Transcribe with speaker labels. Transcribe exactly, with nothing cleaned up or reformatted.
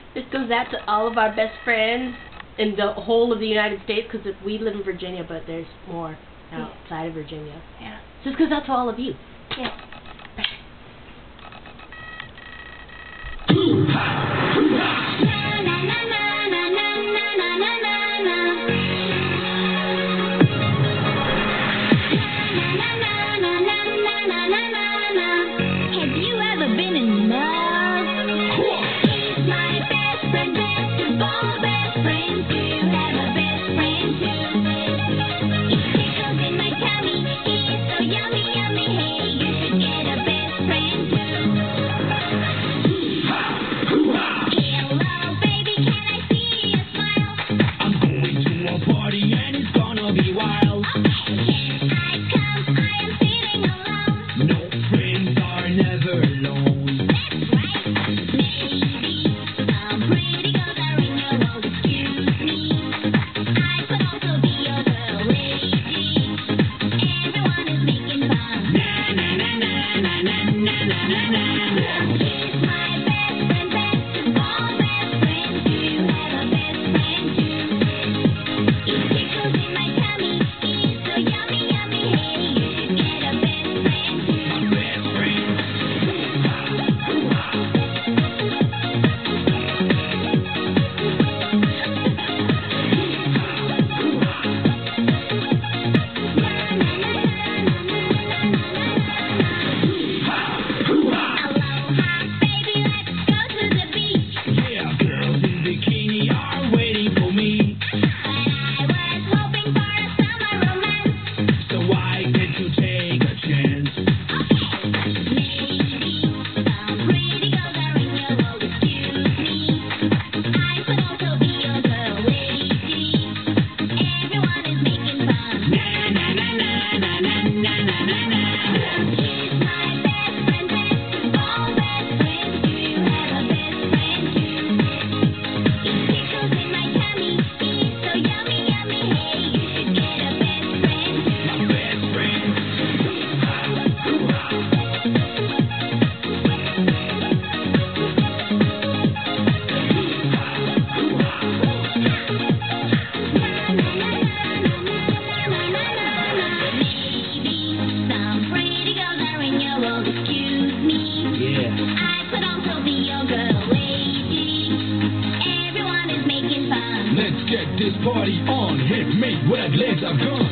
Speaker 1: This goes out to all of our best friends in the whole of the United States, because we live in Virginia, but there's more outside of Virginia.
Speaker 2: Yeah.
Speaker 1: So this goes out to all of you.
Speaker 2: Yeah.
Speaker 3: Have you ever been in love? He's my best friend, best of all best friends. Do you have a best friend too? He tickles in my tummy, he's so yummy, yummy. Hey, you should get a best friend too. Hello, baby, can I see you smile?
Speaker 4: I'm going to a party and it's gonna be wild.
Speaker 3: Can I come? I am feeling alone.
Speaker 4: No friends are never alone.
Speaker 3: That's right. Maybe some pretty girls are in your world. Excuse me. I could also be your girl lady. Everyone is making fun.
Speaker 4: Na na na na na na na na na na.
Speaker 3: He's my best friend, best of all best friends. Do you have a best friend too? He tickles in my tummy, he's so yummy, yummy. Hey, you should get a best friend too.
Speaker 4: My best friend.
Speaker 3: Aloha, baby, let's go to the beach.
Speaker 4: Yeah, girls in bikini are waiting for me.
Speaker 3: But I was hoping for a summer romance.
Speaker 4: So why can't you take a chance?
Speaker 3: Maybe some pretty girls are in your world. Excuse me. I could also be your girl lady. Everyone is making fun.
Speaker 4: Na na na na na na na na na na.
Speaker 3: He's my best friend, best of all best friends. Do you have a best friend too? He tickles in my tummy, he's so yummy, yummy. Hey, you should get a best friend too.
Speaker 4: My best friend.
Speaker 3: Maybe some pretty girls are in your world. Excuse me.
Speaker 4: Yeah.
Speaker 3: I could also be your girl lady. Everyone is making fun.
Speaker 4: Let's get this party on. Hit me where the legs are gone.